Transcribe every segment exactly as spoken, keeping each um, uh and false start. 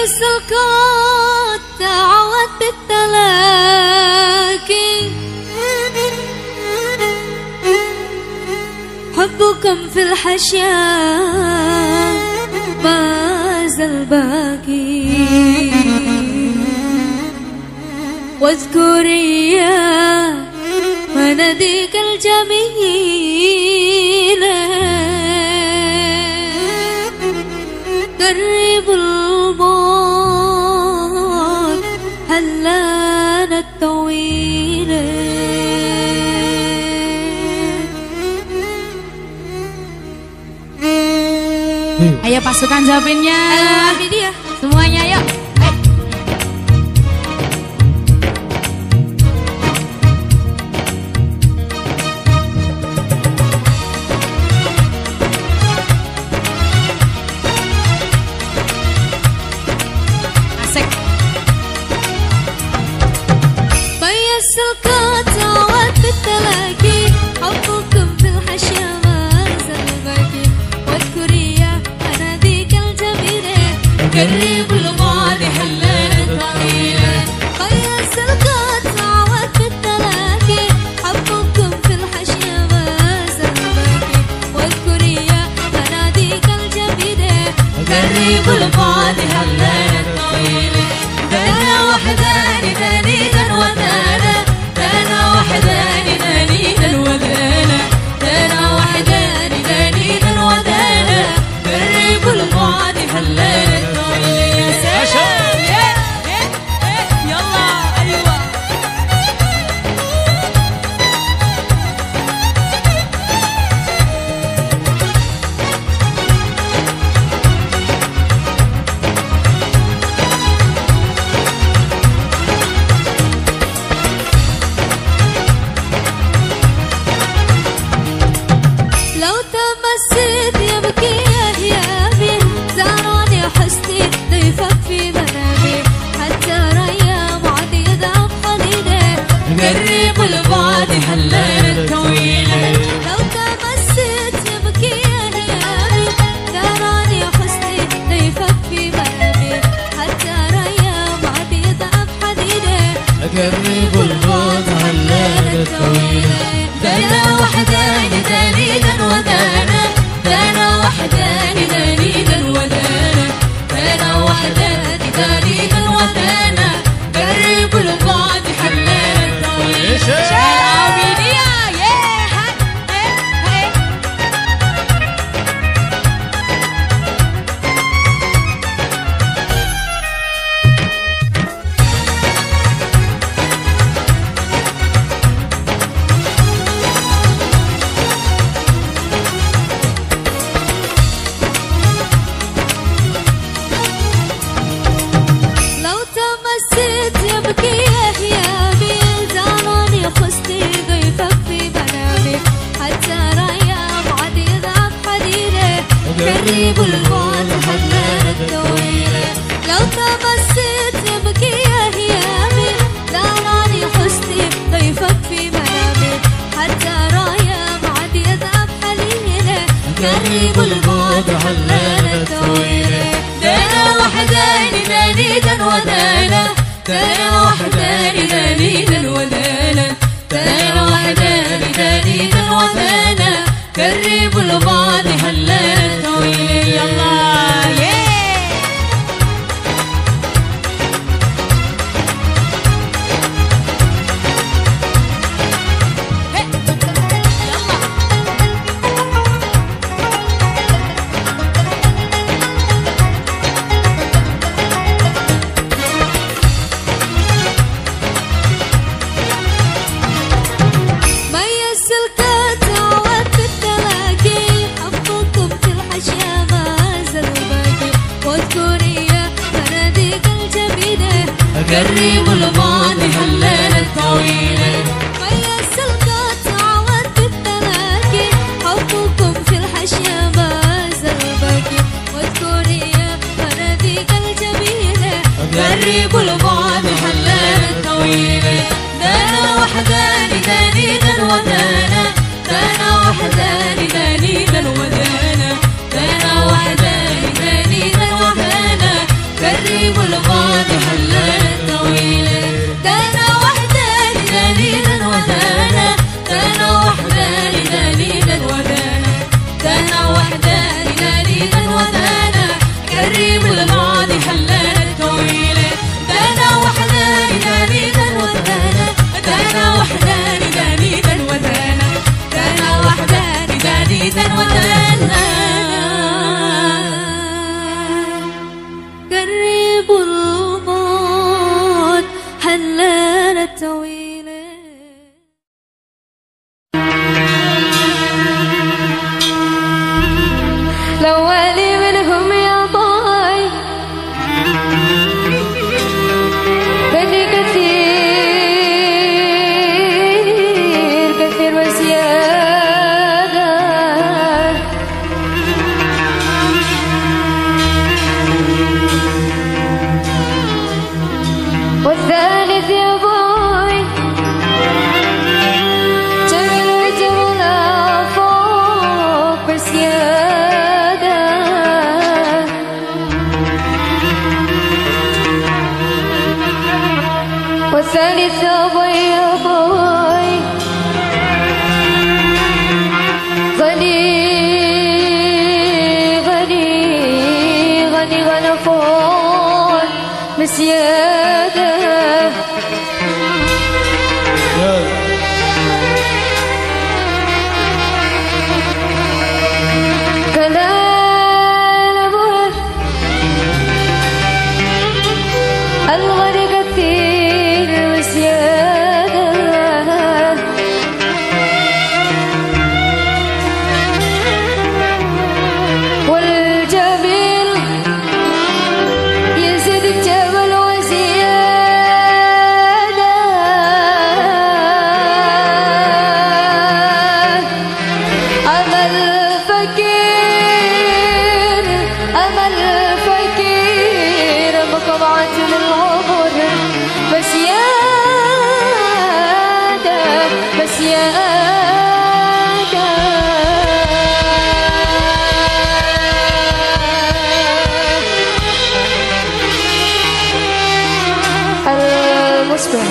ميس الكون تعود بالتلاقي، حبكم في الحشياء ما زال باقي. واذكري يا مناديك الجميلة، قرب الموت هلانا الطويلة. Ayo pasukan Zapinnya, ini dia semuanya yuk. Asik. ميس الكون تعود بالتلاقي، حبكم في الحشا ما زال باقي. واذكري يا مناديك الجميلة، قرب الماضي هلانا الطويلة. ميس الكون تعود بالتلاقي، حبكم في الحشا ما زال باقي. واذكري يا مناديك الجميلة، قرب الماضي هلانا الطويلة. دانا وحداني دانيدا ودانا، دانا وحداني دانيدا ودانا، دانا وحداني دانيدا ودانا. قرب الماضي هلانا الطويلة. يا سلام يلا ايوه. لو تمسيت يبكي أهيامي، زارني حسني ضيفك في منامي. حتى ريام عديدة قليلة، قرب الماضي هلانا الطويلة. لو تمسيت يبكي أهيامي، زارني حسني ضيفك في منامي. حتى ريام عديدة قليلة، قرب الماضي هلانا الطويلة. دانا وحداني دانيدا ودانا، دانا وحداني دانيدا ودانا، دانا وحداني دانيدا ودانا. قرب الماضي هلانا الطويلة. شعبي يا yeah hey hey. لو تمسيت يبكي أهيامي، زارني حسني ضيفك في منامي. حتى ريام عديدة قليلة، قرب الموت هلانا الطويلة. لو تمسيت يبكي أهيامي، زارني حسني ضيفك في منامي. حتى ريام عديدة قليلة، قرب الموت هلانا الطويلة. دانا وحداني دانيدا ودانا، دانا وحداني دانيدا ودانا، دانا وحداني دانيدا ودانا. قرب الماضي هلانا الطويلة. يلا yeah. ميس الكون تعود بالتلاقي، حبكم في الحشا ما زال باقي. واذكري يا مناديك الجميلة، قرب الماضي هلانا الطويلة. ميس الكون تعود بالتلاقي، حبكم في الحشا ما زال باقي. واذكري يا مناديك الجميلة، قرب الماضي هلانا الطويلة. دانا وحداني دانيدا ودانا، دانا وحداني دانيدا ودانا، دانا وحداني دانيدا ودانا. قرب تغرب الموت حلالة طويلة. الأولي منهم يا باي بني كثير كثير وزيادة، والثالث يا باي جميل وجمال فوق بزيادة، والثالث أبوي أبوي غني غني غني غنفون بزيادة. كلام أبوه الغني كثير وزيادة، والجميل يزيد الجمال وزيادة، أما الفقير أما الفقير مقطعة للعمر بزيادة بزيادة. المصبح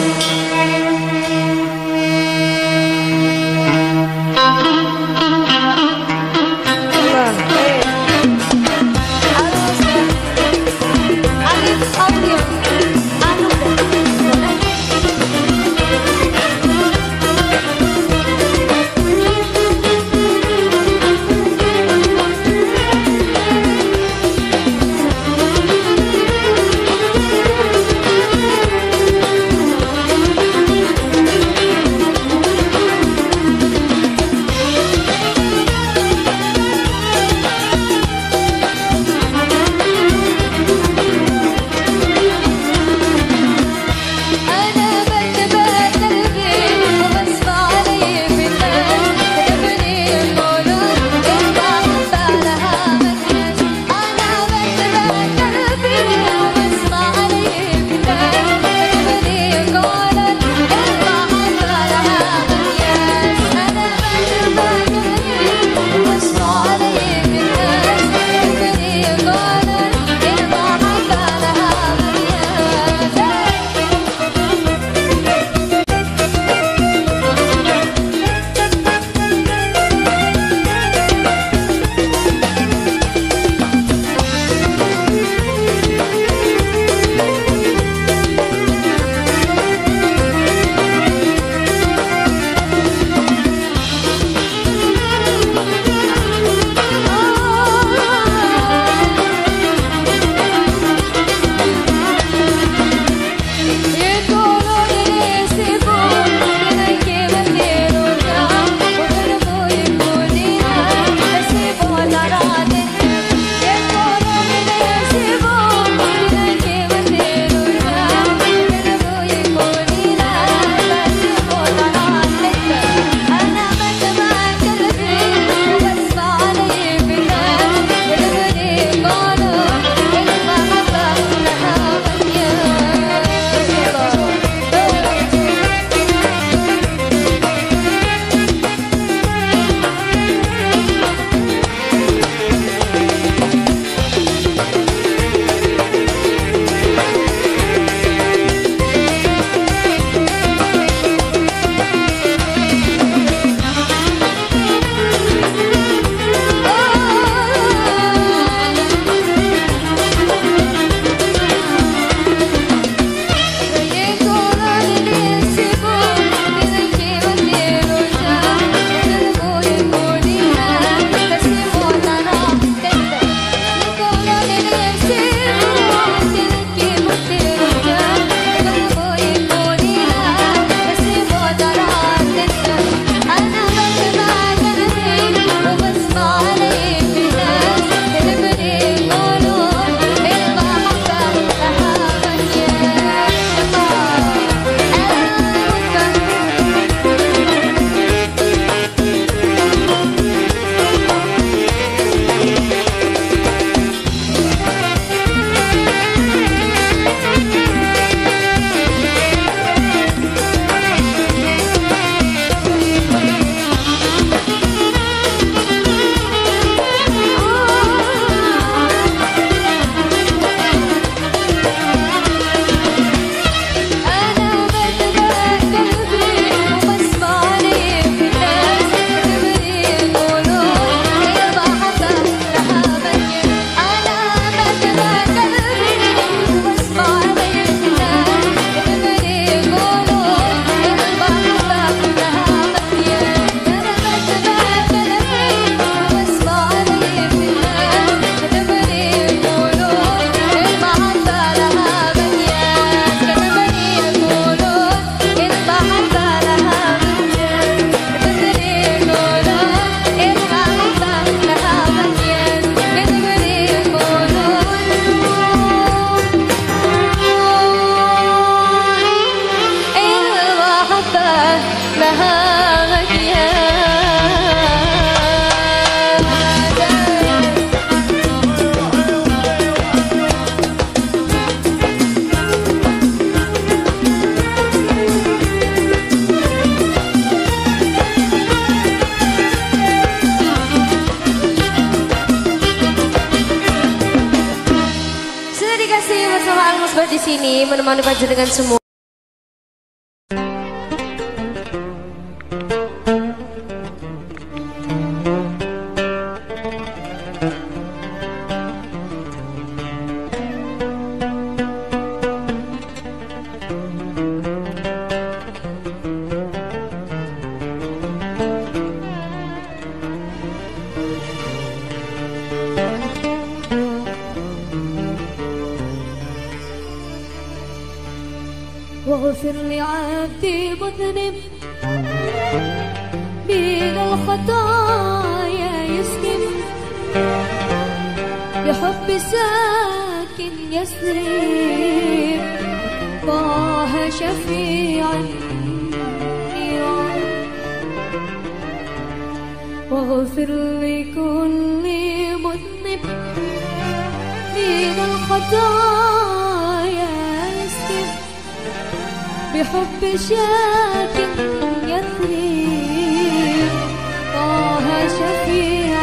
sama Al-Musbah di sini menemani panjenengan semua. واغفر لعبدي مذنب من الخطايا يسلم بحب ساكن يسرب طه شفيع النيران واغفر لكل مذنب من الخطايا يسلم بحب شاك يثرب طه شفيع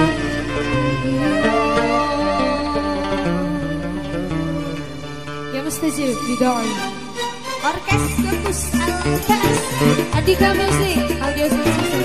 يا مستجيب بداعي Orkes Bagus Al-Kaas Andika Music Audio System.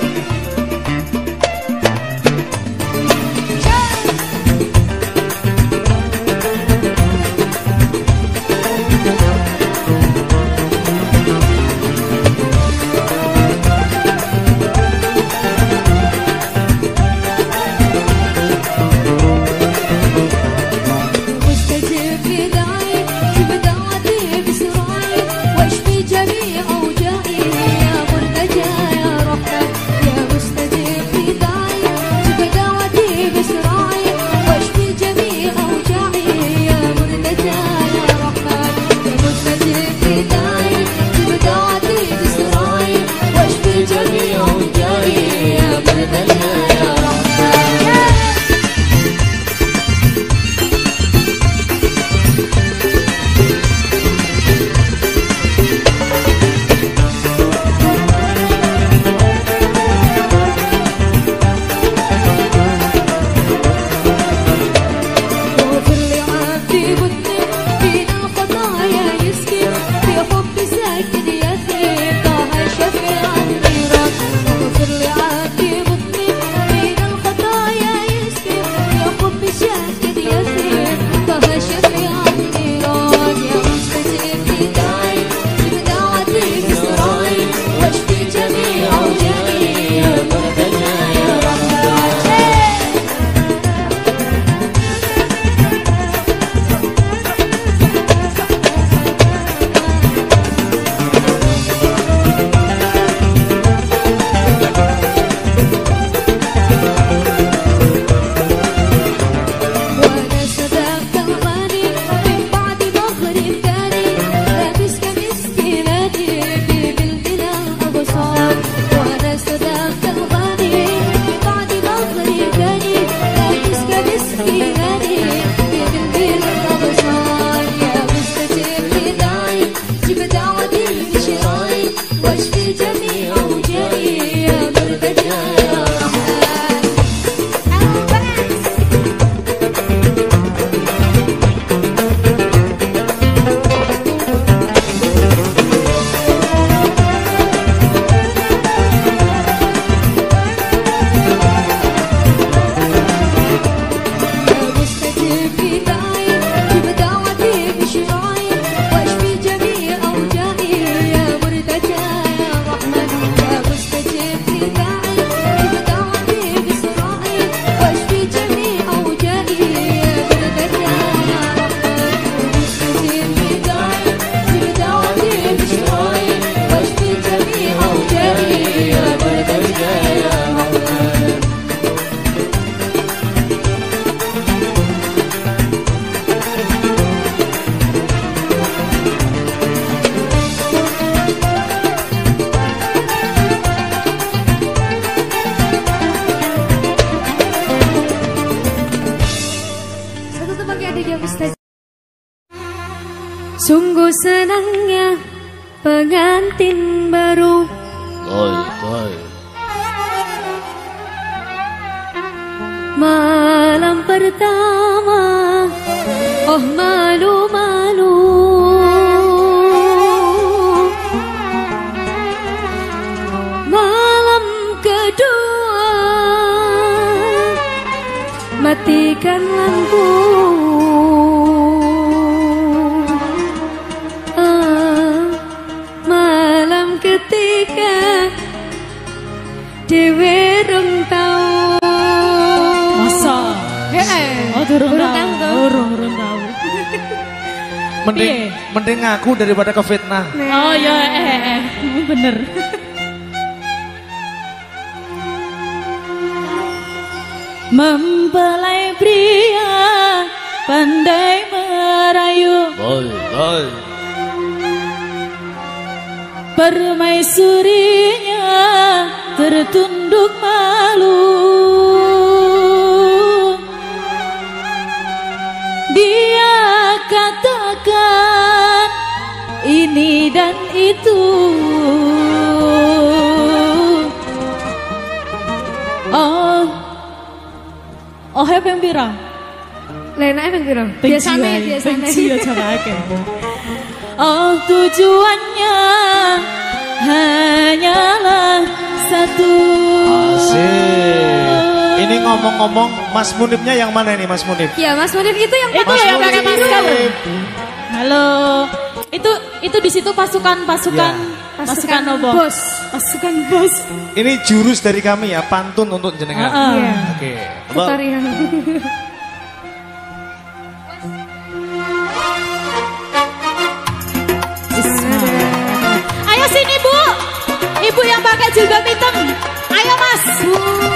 Sungguh senangnya pengantin baru. Toy, toy. Malam pertama, oh malu-malu. dewe rung tau. Masa? Heeh. Oh, durung tau. Durung, durung tau. Mending, mending ngaku daripada kefitnah. Oh ya, eh, eh, bener. Mempelai pria pandai merayu, Boy, boy. permaisurinya tertunduk malu. Dia katakan ini dan itu. Oh, oh yang pira? Lena yang pira? Biasanya, biasanya. Oh, tujuannya hanyalah satu. Asik. Ini ngomong-ngomong, Mas Munibnya yang mana ini, Mas Munib? Ya, Mas Munib itu yang itu Mas yang pakai masker. Halo. Itu itu di situ pasukan-pasukan ya. pasukan nobo. Bos. Pasukan bos. Ini jurus dari kami ya, pantun untuk jenengan. Uh -uh. Iya. Oke. Tarian. Ayo sini Bu. Ibu yang pakai jilbab hitam. Ayo Mas. Bu.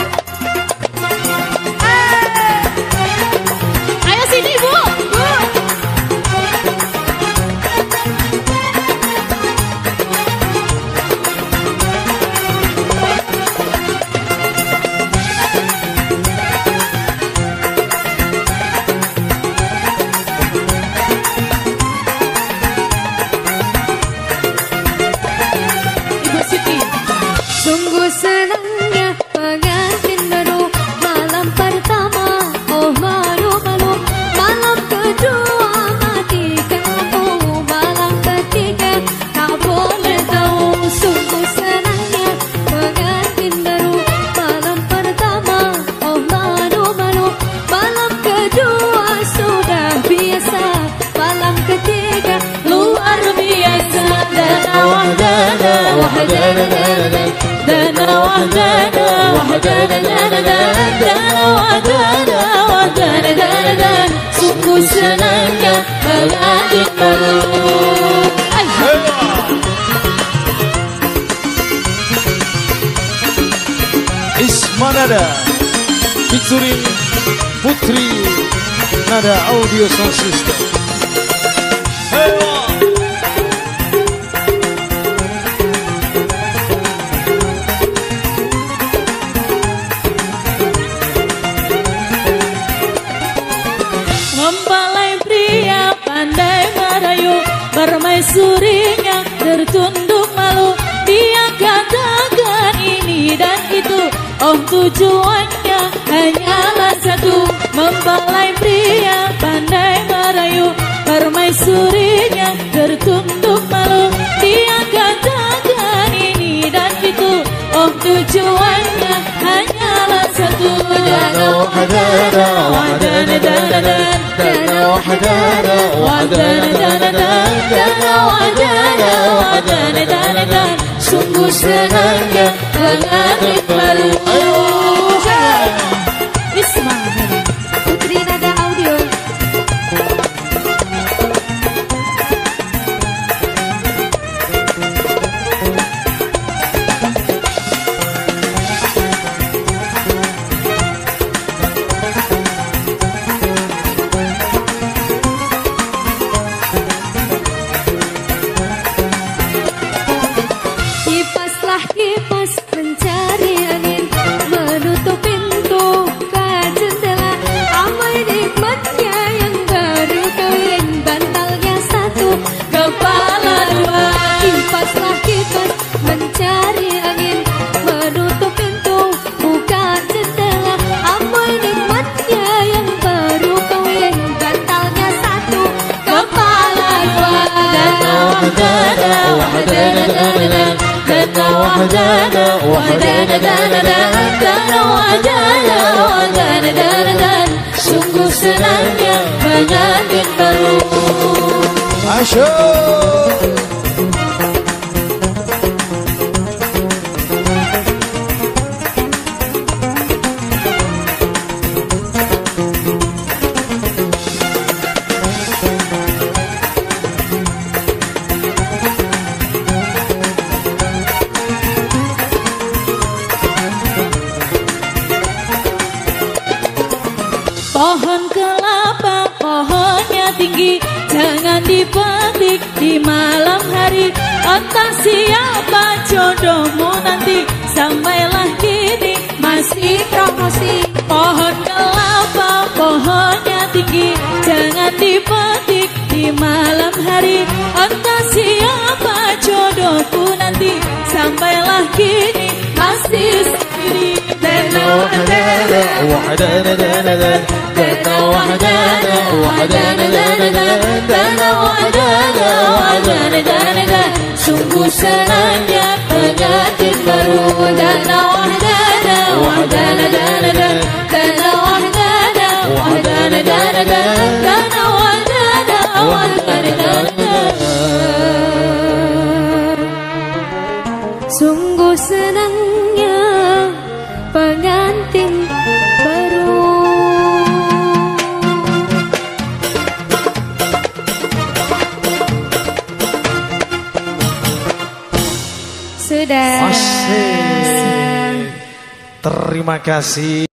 Ayo sini Bu. Bu. Ibu Siti. Sungguh senangnya pengantin baru malam pertama. Oh malu-malu malam kedua mati kamu. Malam ketiga tak boleh tahu. Sungguh senangnya pengantin baru malam pertama. Oh malu-malu malam kedua sudah biasa. Malam ketiga luar biasa. Dana wahdana wahdana dana wahdana wahdana dana wahdana wahdana dana. Sungguh senangnya pengantin baru. Ismanada featuring Putri Nada Audio Sound System. Hewa. Mempelai pria pandai merayu, permaisurinya tertunduk malu. Dia katakan ini dan itu. Oh tujuannya hanyalah satu. Mempelai pria pandai merayu, permaisurinya tertunduk malu. Dia katakan ini dan itu. Oh tujuannya hanyalah satu. Dana wahdana wahdana dana dana wahdana wahdana dana dana wahdana wahdana dana dana. Sungguh senangnya pengantin baru. Isma Putri Nada Audio. Kipaslah kipas mencari angin, menutup pintu ke jendela. Amai nikmatnya yang baru kawin, bantalnya satu, kepala dua. Kipaslah kipas mencari angin, menutup pintu buka jendela. Amai nikmatnya yang baru kawin, bantalnya satu, kepala dua. Dana wahdana wahdana dana dana wahdana wahdana dana dana wahdana wahdana dana dana. Sungguh senangnya pengantin baru. Asyik. dipetik di malam hari. Entah siapa jodohmu nanti, sampailah kini Masih promosi. pohon kelapa, pohonnya tinggi, jangan dipetik di malam hari. Entah siapa jodohku nanti, sampailah kini masih sendiri. وحدانا وحدانا دانا دانا وحدانا وحدانا دانا دانا وحدانا وحدانا دانا دانا Sungguh senangnya pengantin baru. Dana wahdana wahdana dana dana dana wahdana wahdana dana dana dana wahdana wahdana dana dana. Sungguh senangnya pengantin baru. Sudah. Asik. Terima kasih.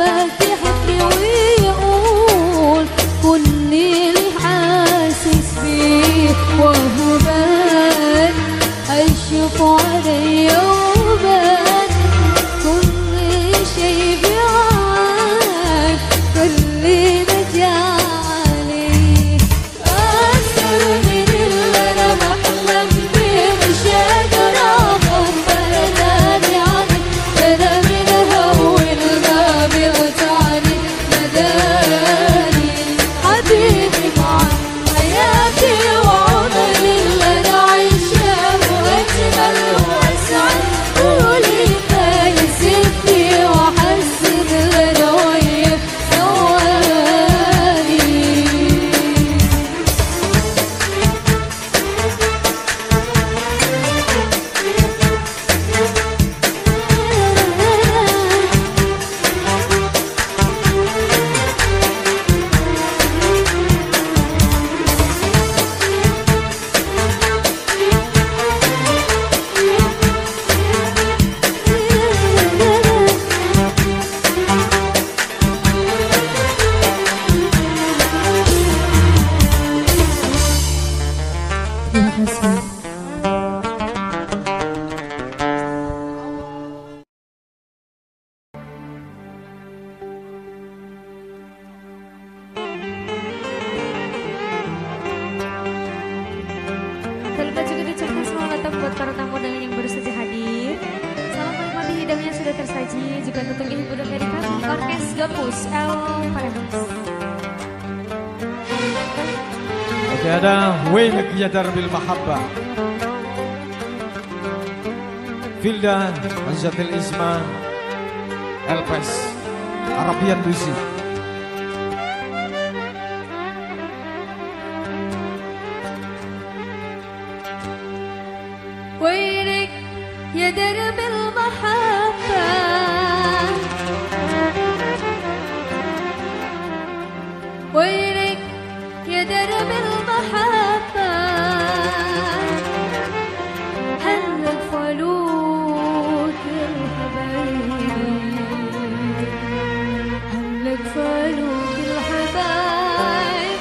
فاتح ويقول كل اللي حاسس بيه وهو بان أشوف علي وبان كل شي بعان كل مجالي أكثر من اللي أنا بحلم بيه مش قادر أفهم بلداني عني أنا من هول ما بيقطعني نداني حبيبي معاك حياتي وعمري اللي أنا عايشاه وأجمل وأسعد قولي خايف سيبني وأحسن اللي أنا وياك ثواني Terima juga diucapkan selamat datang buat para tamu undangan yang baru saja hadir. Selamat menikmati hidangan yang sudah tersaji. Juga untuk ibu dan dari kami Orkes Gapus El Paredes. Oke, ada وينك يا درب المحبة Filda Anzatil Isma Elpes Arabian Music. وينك يا درب المحبة وينك يا درب المحبة هلك فلوك الحبايب هلك فلوك الحبايب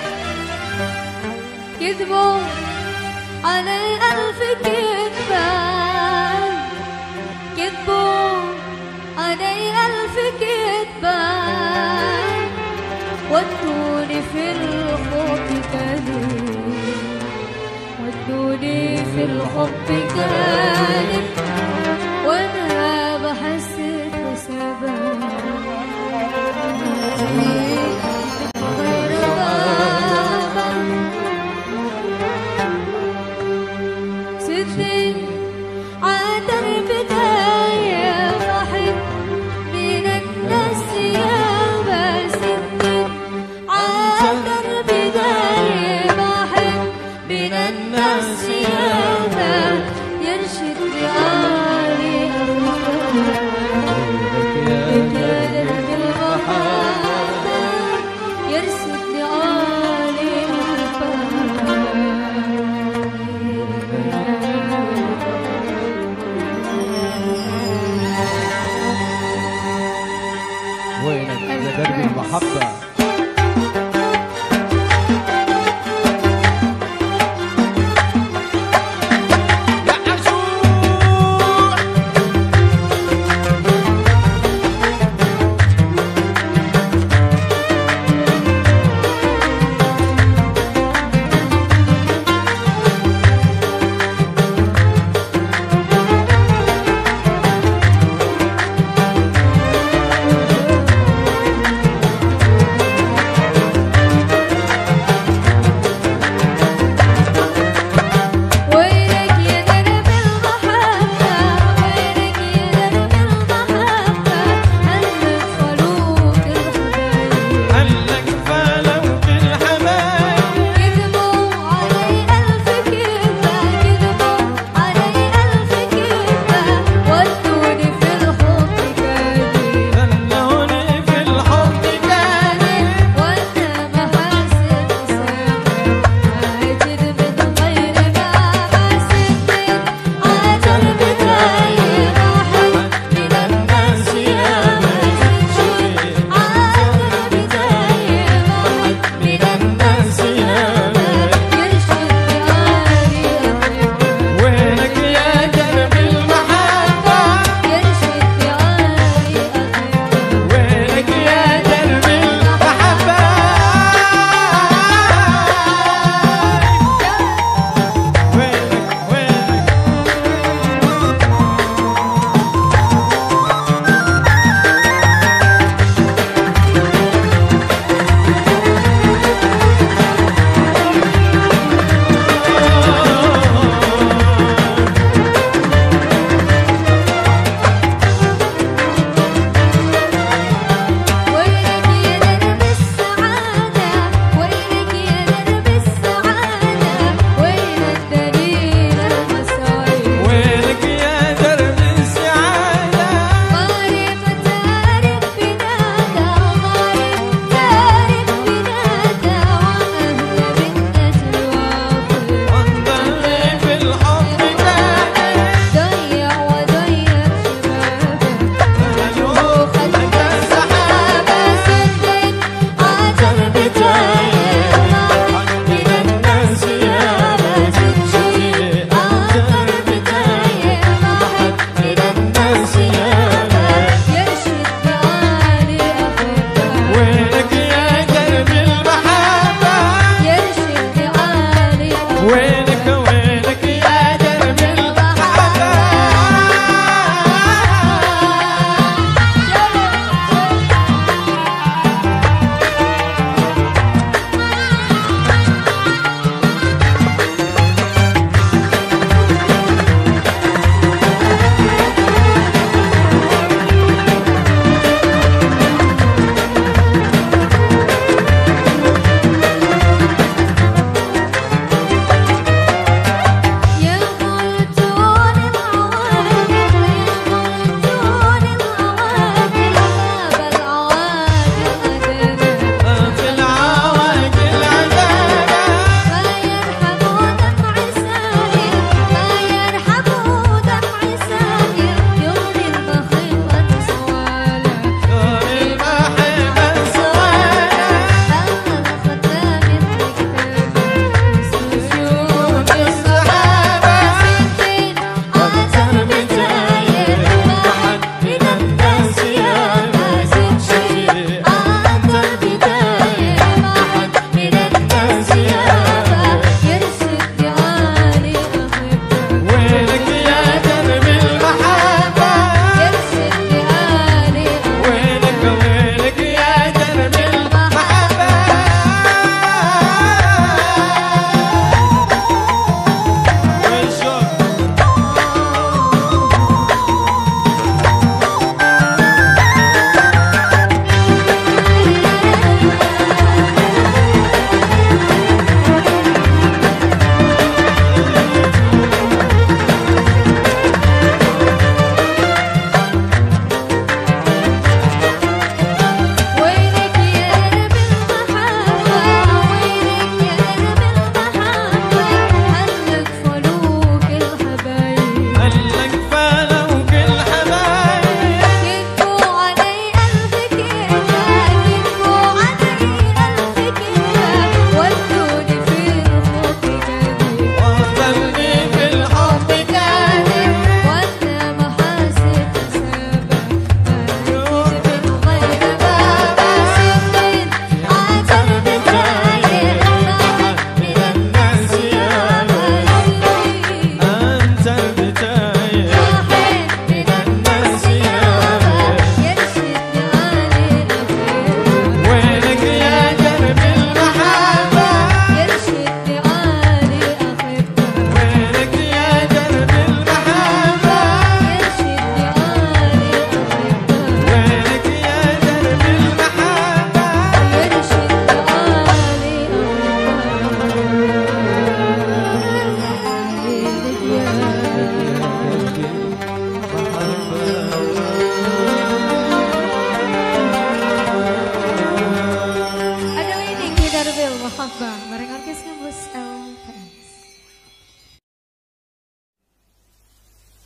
كذبوا علي ألف كذبة كذبوا علي ألف كذبة ودوني في الحب كذب ودوني في الحب كذب وأنا بحسد وسبب غير بابا سنين عادر بداية واحد من الناس يابا سنين عادر بداية واحد من الناس يابا يرشد لآلي بكادر بالمحبة يرشد لآلي وينك يا درب المحبة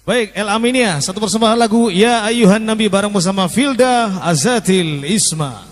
Baik, El Aminia, satu persembahan lagu Ya Ayuhan Nabi bareng bersama Filda Azatil Isma.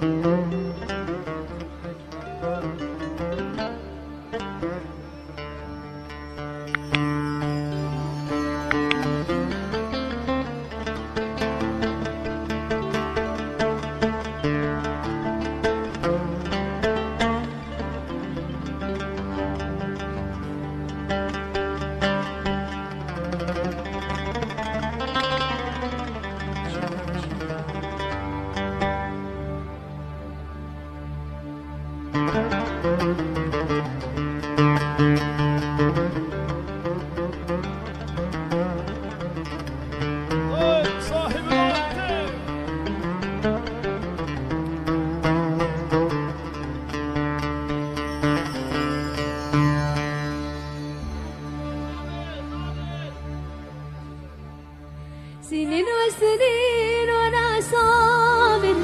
سنين وسنين وانا صابر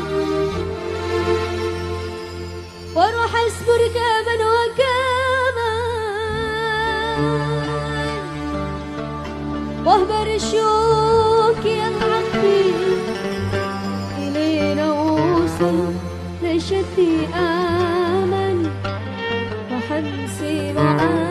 واروح اصبر كمان وكمان واهبر الشوك يا حبي الين اوصل لشتي امل وحمسي معاك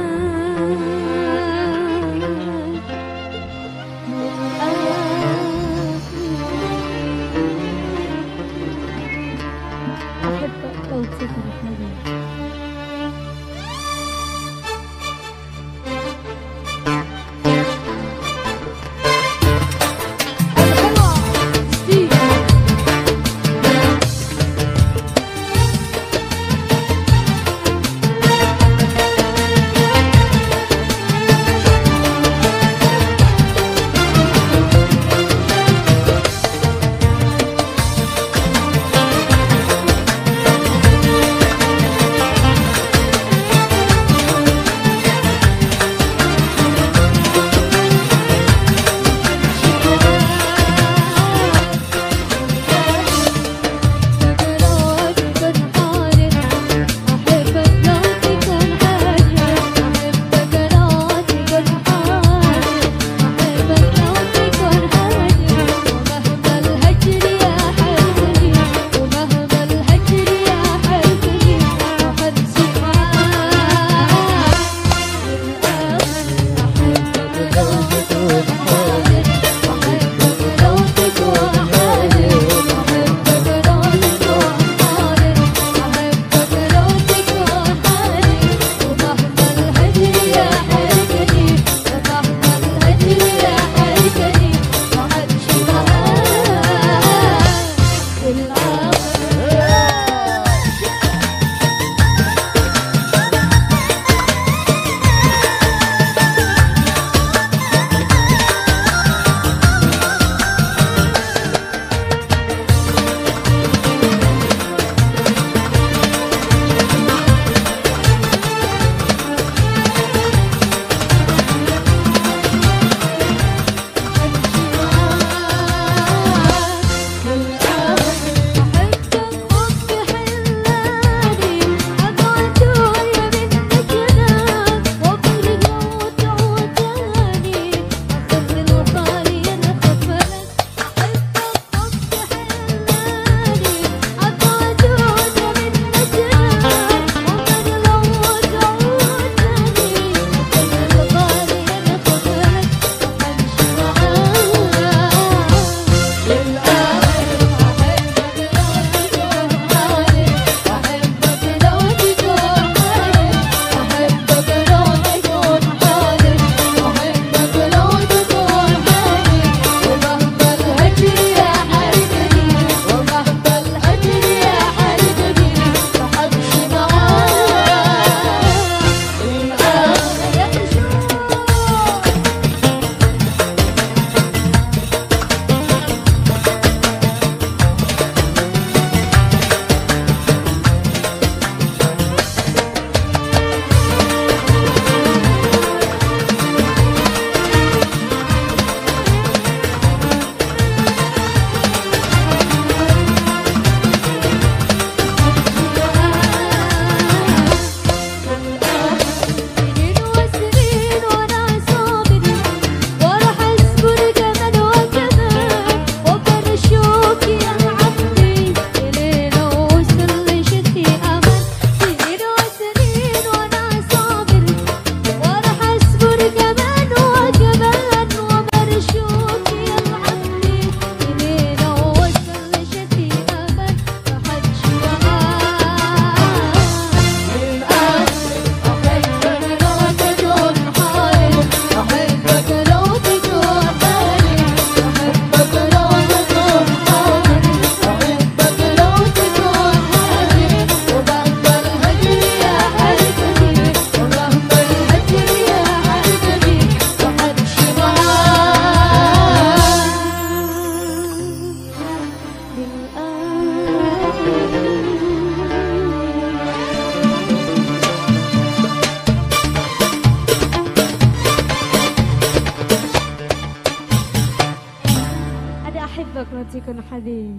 hadir.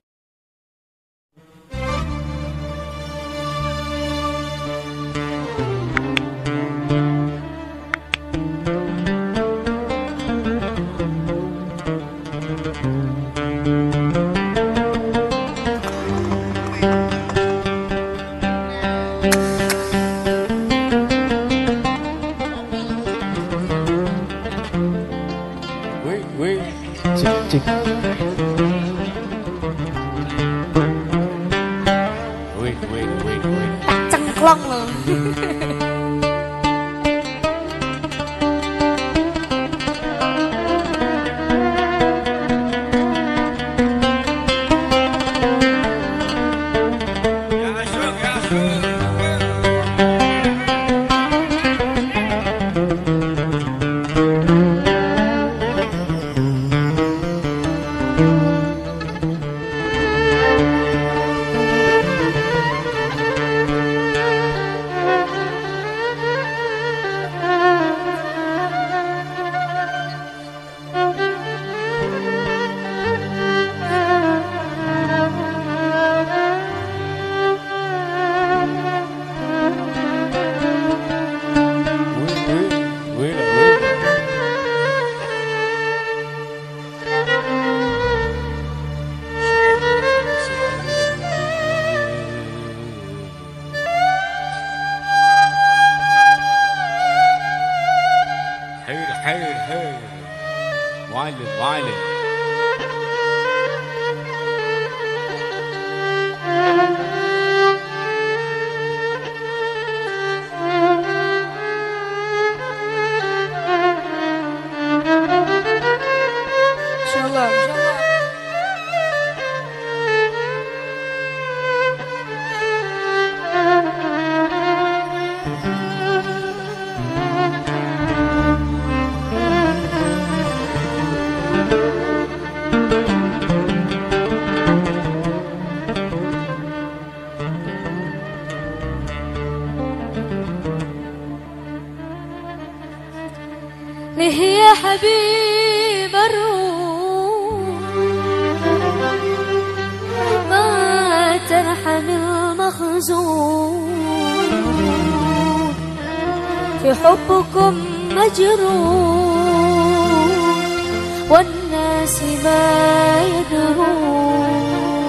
Cek. Wait, wait, wait, wait. Tak cengklong loh. معلم معلم Insyaallah, insyaallah. ليه يا حبيب الروح ما ترحم المخزون في حبكم مجروح والناس ما يدرون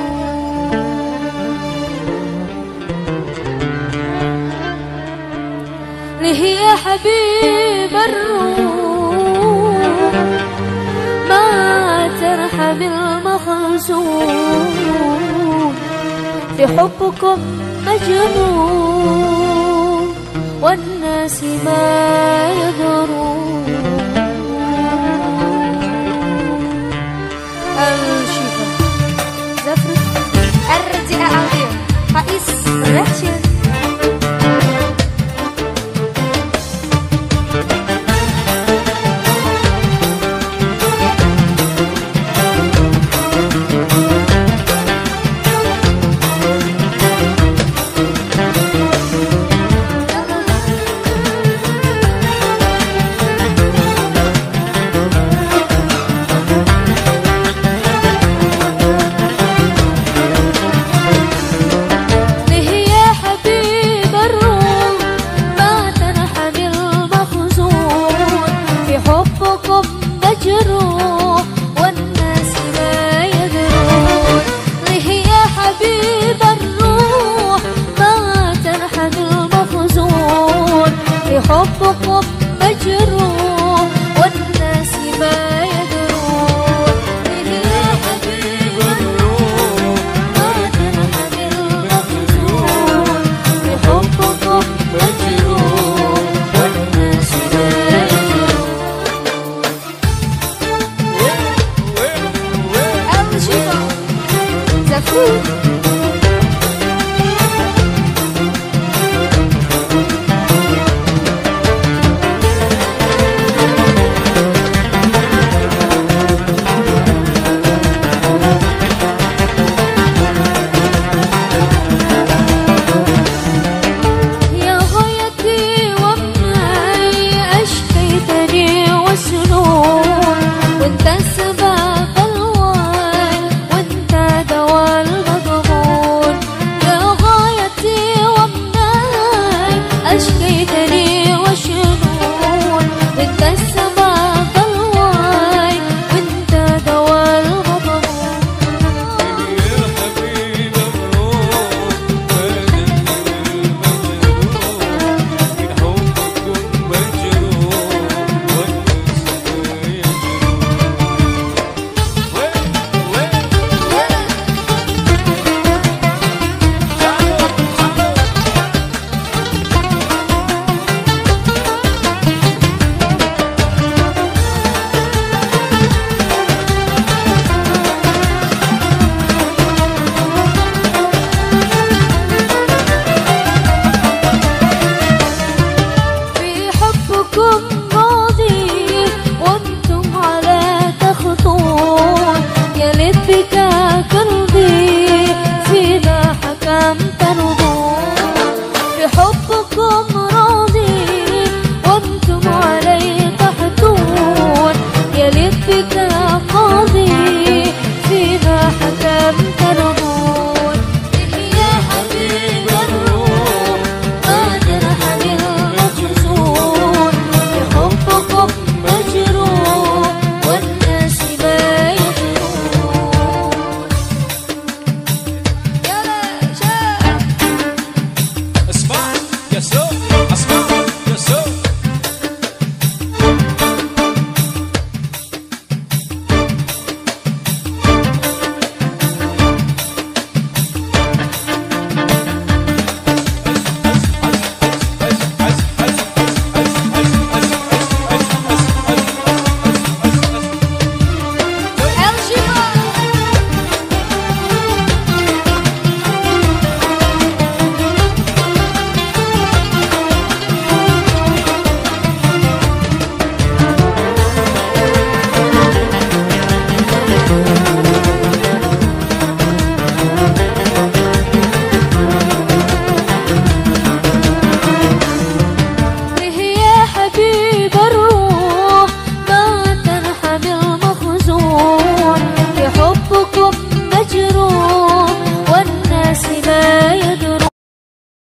ليه يا حبيب الروح ما ترحم المخزون في حبكم مجنون والناس ما يدرون الشفا زفر ارجع اوديو فائز رشيد والناس ما يدرون ليه يا حبيبي